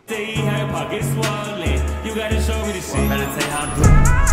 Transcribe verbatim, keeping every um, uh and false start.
Say how your pockets swollen. You gotta show me the shit. Better say how to do it.